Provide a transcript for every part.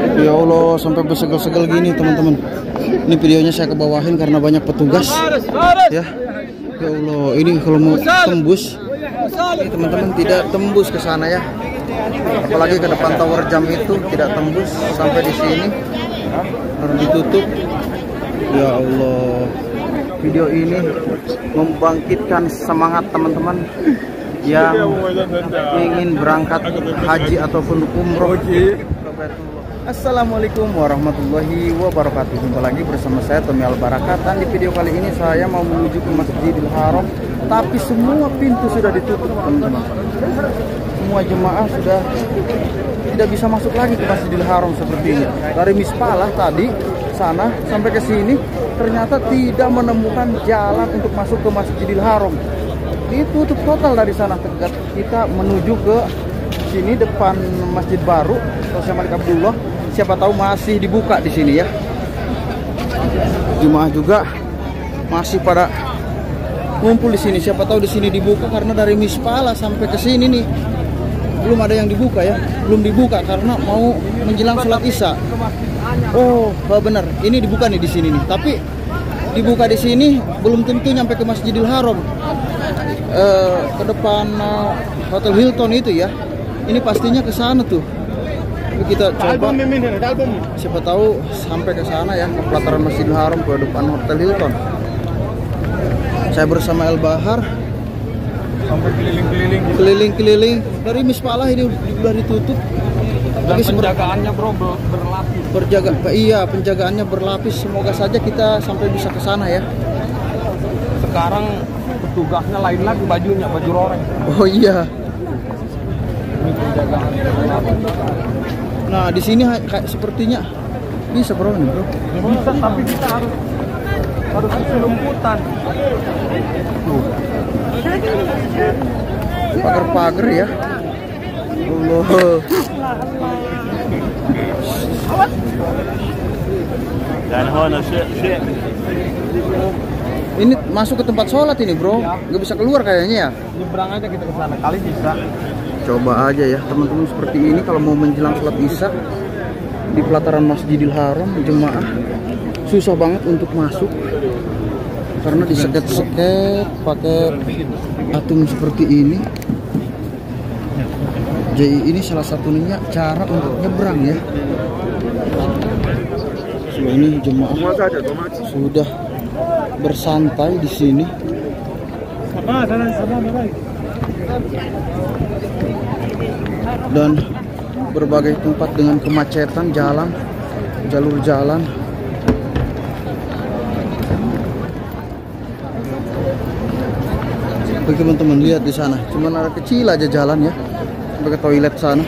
Ya Allah, sampai bersegel-segel gini teman-teman. Ini videonya saya kebawahin karena banyak petugas. Ya, ya Allah, ini kalau mau tembus, ini teman-teman tidak tembus ke sana ya. Apalagi ke depan tower jam itu tidak tembus sampai di sini, harus ditutup. Ya Allah, video ini membangkitkan semangat teman-teman yang ingin berangkat haji ataupun umroh. Assalamualaikum warahmatullahi wabarakatuh. Jumpa lagi bersama saya Tommy Albarakatan. Di video kali ini saya mau menuju ke Masjidil Haram, tapi semua pintu sudah ditutup teman-teman. Semua jemaah sudah tidak bisa masuk lagi ke Masjidil Haram seperti ini. Dari Mispalah tadi sana sampai ke sini ternyata tidak menemukan jalan untuk masuk ke Masjidil Haram. Ditutup total dari sana. Kita menuju ke sini depan Masjid Baru Rasul Malik Abdullah. Siapa tahu masih dibuka di sini ya. Jemaah juga masih pada ngumpul di sini. Siapa tahu di sini dibuka karena dari Mispalah sampai ke sini nih belum ada yang dibuka ya. Belum dibuka karena mau menjelang sholat Isya. Oh, benar. Ini dibuka nih di sini nih. Tapi dibuka di sini belum tentu nyampe ke Masjidil Haram. Ke depan Hotel Hilton itu ya. Ini pastinya ke sana tuh. Tapi kita coba. Siapa tahu sampai ke sana ya, ke pelataran Masjidil Haram, ke depan Hotel Hilton. Saya bersama El Bahar sampai keliling-keliling dari Mispalah ini sudah ditutup. Tapi penjagaannya bro berlapis. Iya, penjagaannya berlapis. Semoga saja kita sampai bisa ke sana ya. Sekarang petugasnya lain lagi bajunya, baju loreng. Oh iya. Ini penjagaan berlapis. Nah, di sini kayak sepertinya bisa bro nih bro. Bisa, tapi kita harus keselumputan. Tuh. Pagar-pagar ya. Allah. Dan hona ini masuk ke tempat sholat ini bro, nggak bisa keluar kayaknya ya. Nyebrang aja kita ke sana, kali bisa. Coba aja ya teman-teman seperti ini kalau mau menjelang sholat Isya di pelataran Masjidil Haram, jemaah susah banget untuk masuk karena diseket-seket pakai atung seperti ini. Jadi ini salah satunya cara untuk nyebrang ya. So, ini jemaah sudah bersantai di sini. Dan berbagai tempat dengan kemacetan jalan, jalur jalan. Bagi teman-teman lihat di sana, cuman ada kecil aja jalan ya, sampai ke toilet sana.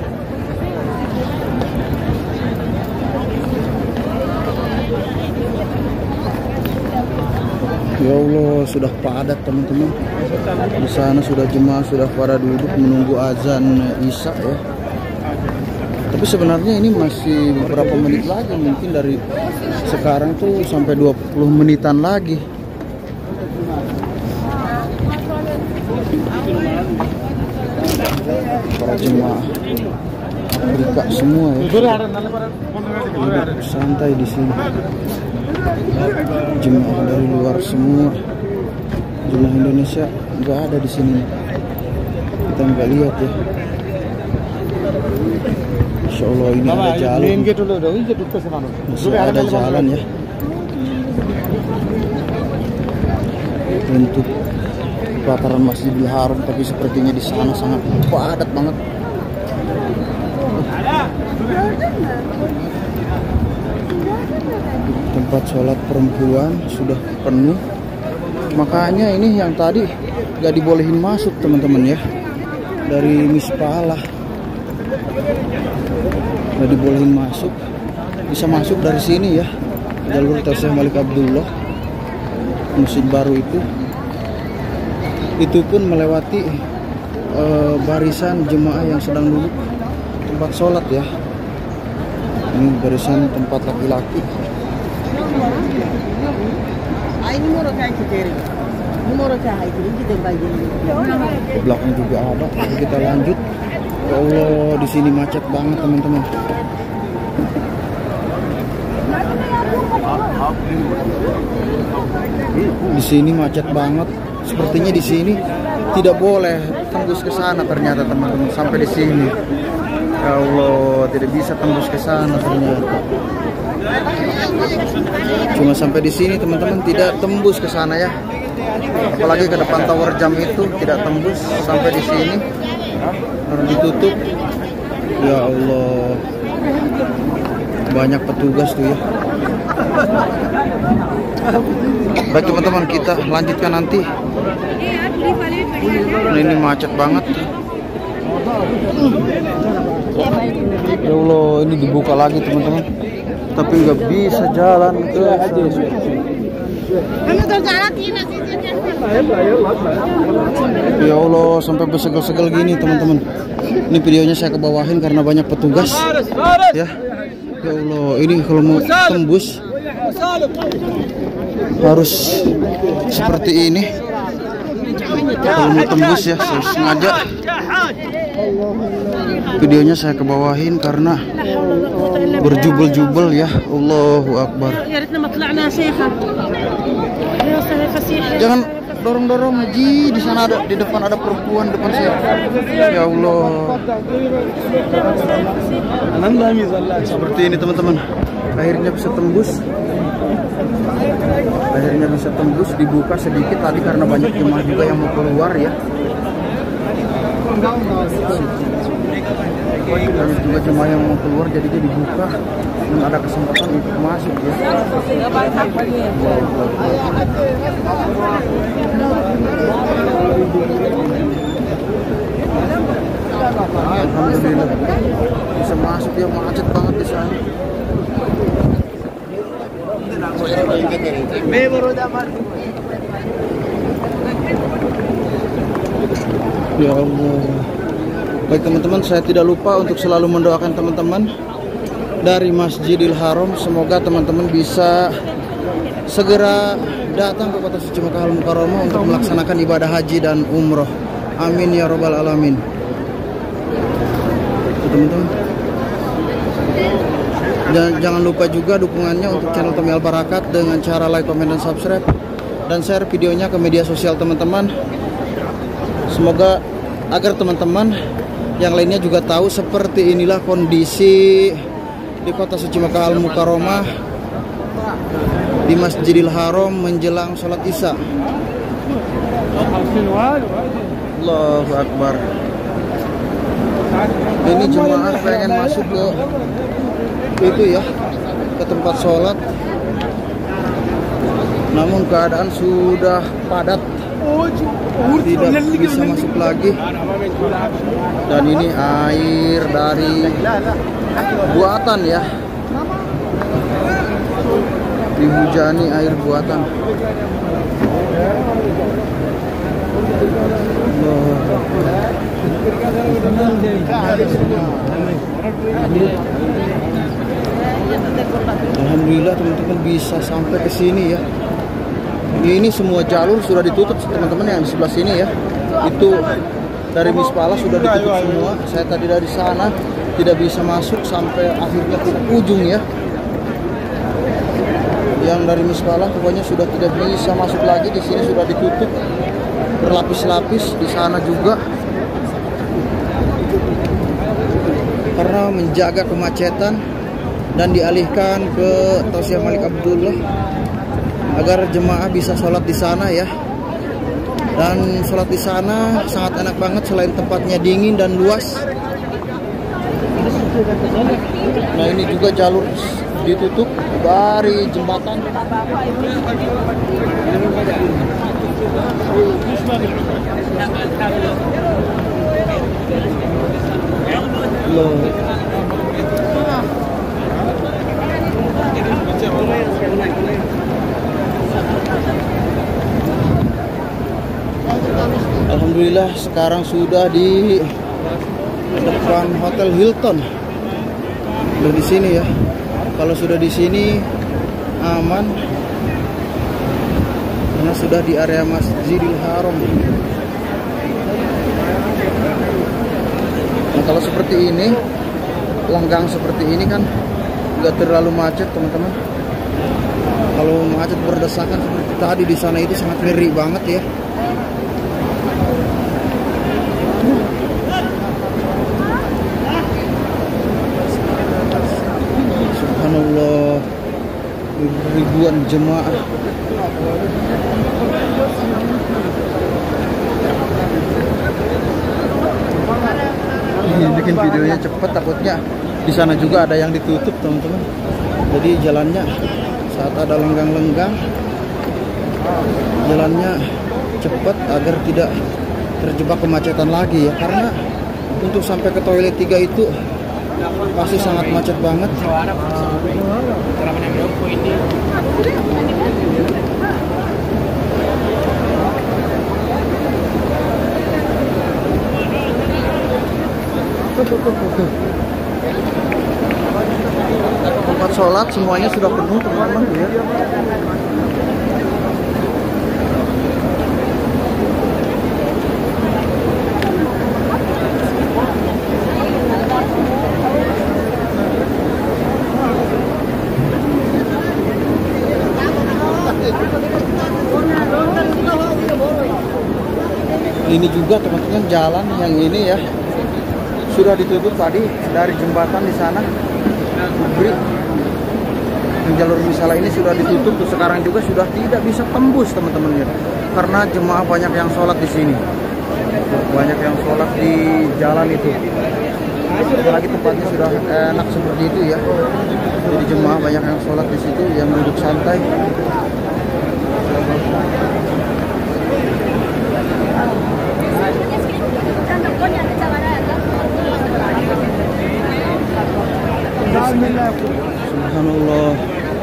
Ya Allah, sudah padat teman-teman. Di sana sudah jemaah sudah pada duduk menunggu azan Isya ya. Tapi sebenarnya ini masih beberapa menit lagi, mungkin dari sekarang tuh sampai 20 menitan lagi. Para jemaah Afrika semua ya. Duduk santai di sini. Jemaah dari luar semua, jemaah Indonesia nggak ada di sini. Kita nggak lihat ya. Insya Allah ini ada jalan. Masih ada jalan ya untuk pelataran Masjidil Haram, tapi sepertinya di sana sangat padat banget. Tempat sholat perempuan sudah penuh, makanya ini yang tadi gak dibolehin masuk teman-teman ya, dari Mispalah gak dibolehin masuk. Bisa masuk dari sini ya, jalur Rasul Malik Abdullah, Masjid Baru itu pun melewati barisan jemaah yang sedang duduk tempat sholat ya. Ini barisan tempat laki-laki. Di belakang juga ada. Kita lanjut. Ya Allah, di sini macet banget teman-teman. Di sini macet banget. Sepertinya di sini tidak boleh tembus ke sana ternyata teman-teman, sampai di sini. Ya Allah, tidak bisa tembus ke sana ternyata. Cuma sampai di sini teman-teman, tidak tembus ke sana ya. Apalagi ke depan tower jam itu tidak tembus sampai di sini. Harus ditutup. Ya Allah. Banyak petugas tuh ya. Baik teman-teman, kita lanjutkan nanti. Ini macet banget. Ya Allah, ini dibuka lagi teman-teman, tapi nggak bisa jalan ke. Ya Allah, sampai bersegel-segel gini teman-teman. Ini videonya saya kebawahin karena banyak petugas. Ya, ya Allah, ini kalau mau tembus harus seperti ini. Kalau mau tembus ya, saya sengaja videonya saya kebawahin karena berjubel-jubel ya. Allahu Akbar. Jangan dorong-dorong Haji, di sana ada, di depan ada perempuan depan saya. Ya Allah. Seperti ini teman-teman. Akhirnya bisa tembus. Akhirnya bisa tembus, dibuka sedikit tadi karena banyak jemaah juga yang mau keluar ya. Banyak juga jemaah yang mau keluar, jadinya dibuka dan ada kesempatan untuk masuk ya. Alhamdulillah bisa masuk ya, macet banget di sana. Ya Allah. Baik teman-teman, saya tidak lupa untuk selalu mendoakan teman-teman dari Masjidil Haram. Semoga teman-teman bisa segera datang ke Kota Suci Makkah Al-Mukarramah untuk melaksanakan ibadah haji dan umroh. Amin ya robbal alamin. Teman-teman, jangan lupa juga dukungannya untuk channel Tommy Al Barakat dengan cara like, komen, dan subscribe, dan share videonya ke media sosial teman-teman. Semoga agar teman-teman yang lainnya juga tahu seperti inilah kondisi di Kota Suci Makkah Al-Mukarramah di Masjidil Haram menjelang sholat Isya. Allahu Akbar. Ini jemaah pengen masuk ke itu ya, ke tempat sholat, namun keadaan sudah padat, tidak bisa masuk lagi. Dan ini air dari buatan ya, dihujani air buatan. Alhamdulillah teman-teman bisa sampai ke sini ya. Ini semua jalur sudah ditutup teman-teman yang di sebelah sini ya. Itu dari Mispala sudah ditutup semua. Saya tadi dari sana tidak bisa masuk sampai akhirnya ke ujung ya. Yang dari Mispala pokoknya sudah tidak bisa masuk lagi. Di sini sudah ditutup berlapis-lapis, di sana juga, karena menjaga kemacetan dan dialihkan ke Tausiah Malik Abdullah agar jemaah bisa sholat di sana ya. Dan sholat di sana sangat enak banget, selain tempatnya dingin dan luas. Nah ini juga jalur ditutup dari jembatan. Loh. Alhamdulillah sekarang sudah di depan Hotel Hilton. Udah di sini ya. Kalau sudah di sini aman, karena sudah di area Masjidil Haram. Nah kalau seperti ini lenggang seperti ini kan nggak terlalu macet teman-teman. Kalau macet berdesakan seperti tadi di sana itu sangat ngeri banget ya. Subhanallah, ribuan jemaah. Ini bikin videonya cepet, takutnya di sana juga ada yang ditutup teman-teman. Jadi jalannya saat ada lenggang-lenggang, jalannya cepat agar tidak terjebak kemacetan lagi ya. Karena untuk sampai ke toilet 3 itu pasti sangat macet banget. Tempat sholat semuanya sudah penuh teman-teman ya. Ini juga teman-teman jalan yang ini ya sudah ditutup tadi dari jembatan di sana. Kubri jalur misalnya ini sudah ditutup, sekarang juga sudah tidak bisa tembus teman-teman ya, karena jemaah banyak yang sholat di sini, banyak yang sholat di jalan itu. Apalagi tempatnya sudah enak seperti itu ya, jadi jemaah banyak yang sholat di situ, yang duduk santai. Subhanallah.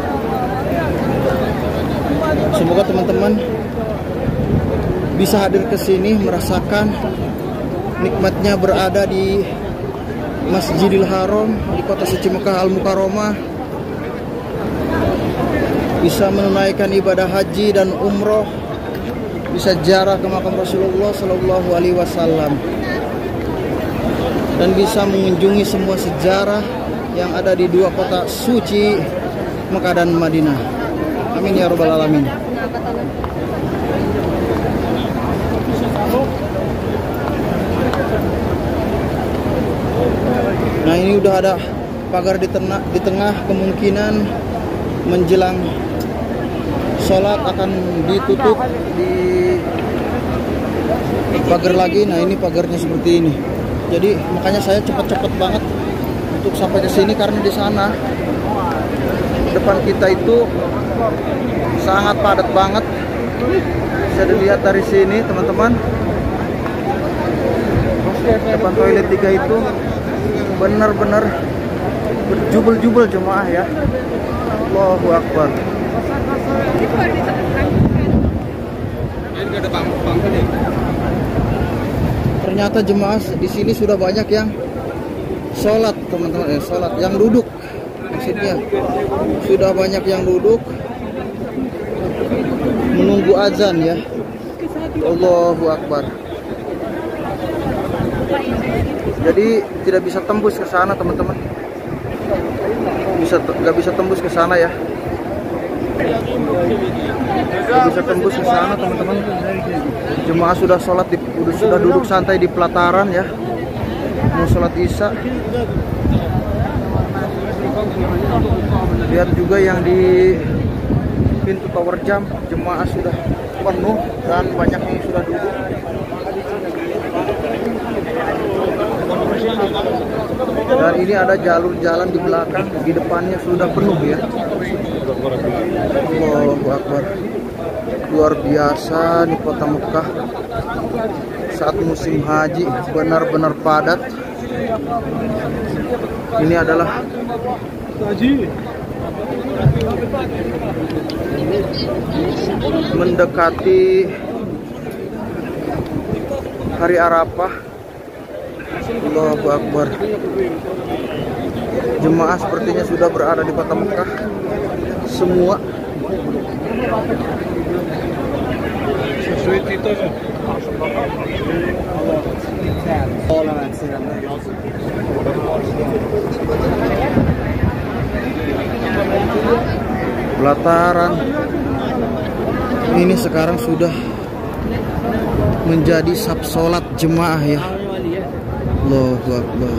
Semoga teman-teman bisa hadir ke sini merasakan nikmatnya berada di Masjidil Haram di kota suci Mekah Al Mukarramah, bisa menunaikan ibadah haji dan umroh, bisa ziarah ke makam Rasulullah Shallallahu Alaihi Wasallam, dan bisa mengunjungi semua sejarah yang ada di dua kota suci Mekah dan Madinah. Amin ya rabbal alamin. Nah, ini udah ada pagar di tengah, kemungkinan menjelang sholat akan ditutup di pagar lagi. Nah, ini pagarnya seperti ini. Jadi makanya saya cepat-cepat banget untuk sampai ke sini, karena di sana depan kita itu sangat padat banget. Bisa dilihat dari sini teman-teman, depan toilet 3 itu benar-benar berjubel-jubel jemaah ya. Allahu Akbar. Ternyata jemaah di sini sudah banyak yang sholat teman-teman, sholat yang duduk, maksudnya sudah banyak yang duduk menunggu azan ya. Allahu Akbar. Jadi tidak bisa tembus ke sana teman-teman, nggak bisa tembus ke sana ya, nggak bisa tembus ke sana teman-teman. Jemaah sudah sholat sudah duduk santai di pelataran ya, mau sholat isya. Lihat juga yang di pintu tower jam, jemaah sudah penuh dan banyak yang sudah duduk. Dan ini ada jalur jalan di belakang, di depannya sudah penuh ya. Allahu Akbar. Luar biasa nih kota Mekah saat musim haji, benar-benar padat. Ini adalah mendekati hari Arafah. Allahu Akbar. Jemaah sepertinya sudah berada di kota Mekah semua. Pelataran ini sekarang sudah menjadi sab sholat jemaah ya. Allahu Akbar.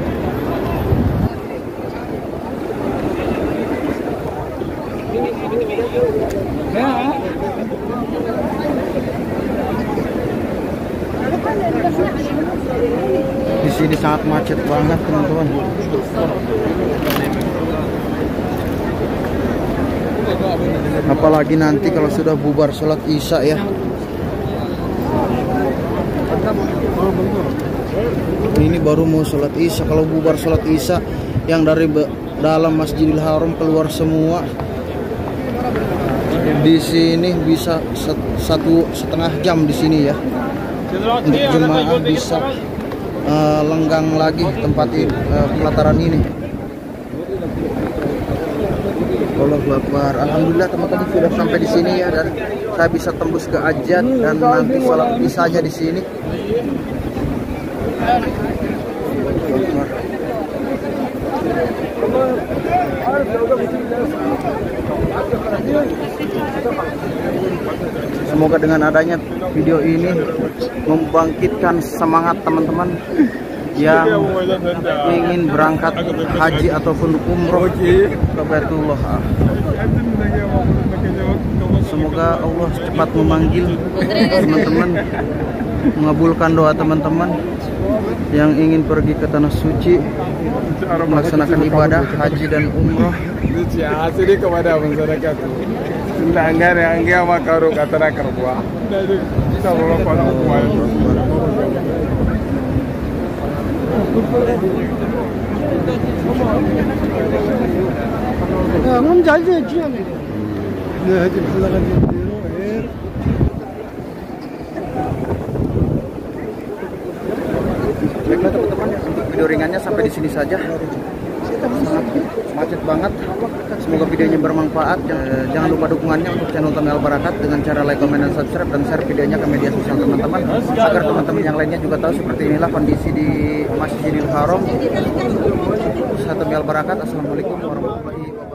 Di sini sangat macet banget teman-teman. Apalagi nanti kalau sudah bubar sholat isya ya. Ini baru mau sholat isya. Kalau bubar sholat isya, yang dari dalam Masjidil Haram keluar semua. Di sini bisa 1,5 jam di sini ya. Untuk jemaah bisa lenggang lagi tempat pelataran ini. Allahu Akbar. Alhamdulillah teman-teman sudah sampai di sini ya, dan saya bisa tembus ke Ajat dan nanti sholat isya di sini. Semoga dengan adanya video ini membangkitkan semangat teman-teman yang ingin berangkat haji ataupun umroh ke Baitullah. Semoga Allah cepat memanggil teman-teman, mengabulkan doa teman-teman yang ingin pergi ke tanah suci melaksanakan ibadah haji dan umroh. Asli kepada masyarakat. Langgar yang dia makaru kata kerbuah. Sallallahu alaihi Baiklah teman-teman, untuk video ringannya sampai di sini saja. Sangat macet banget. Semoga videonya bermanfaat. Jangan lupa dukungannya untuk channel Tommy Al Barakat dengan cara like, comment, dan subscribe, dan share videonya ke media sosial teman-teman, agar teman-teman yang lainnya juga tahu seperti inilah kondisi di Masjidil Haram. Saya Tommy Al Barakat. Assalamualaikum warahmatullahi wabarakatuh.